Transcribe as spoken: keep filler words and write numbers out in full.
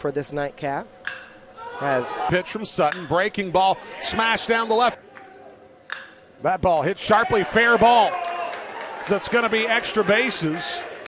for this nightcap. Has pitch from Sutton, breaking ball, smash down the left. That ball hit sharply, fair ball. So it's going to be extra bases.